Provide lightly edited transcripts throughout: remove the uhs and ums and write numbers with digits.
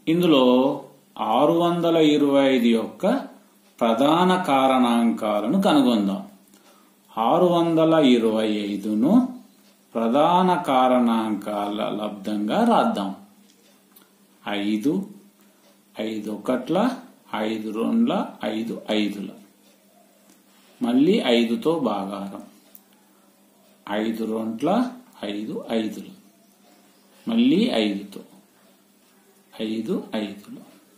ఇందులో 625 యొక్క ప్రధాన కారణాంకాలను కనుగొందాం. 625ను ప్రధాన కారణాంకాల లబ్దంగా రాద్దాం. 5, 5 ఒకట్ల, 5 రెండ్ల, 5 ఐదుల, మళ్ళీ 5తో భాగారం, 5 రెండ్ల, 5 ఐదుల, మళ్ళీ 5తో, 5 ఐదుల.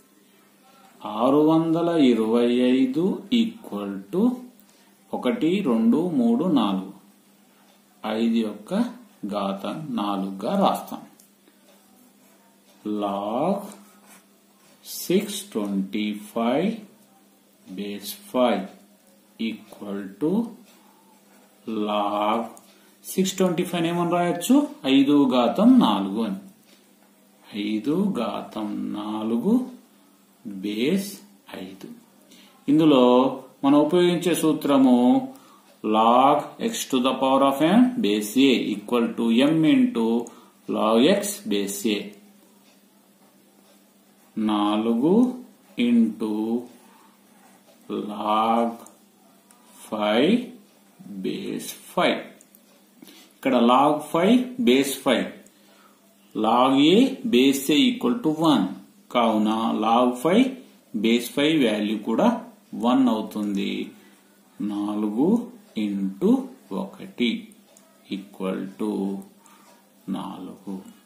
625 ఈక్వల్ టు 1, 2, 3, 4. 5 యొక్క ఘాతం 4గా రాస్తాం. log 625 base 5 equal to log 625 ఏమని రాయొచ్చు? 5 ఘాతం 4 అని. 5 ఘాతం 4 బేస్ 5. ఇందులో మనం ఉపయోగించే సూత్రము log x to the power of n base a equal to m into log x base a. 4 into log 5 base 5. ఇక్కడ log 5 base 5, log a base a equal to 1. కావున log 5 base 5 value కూడా 1 అవుతుంది. 4 into 1 equal to 4.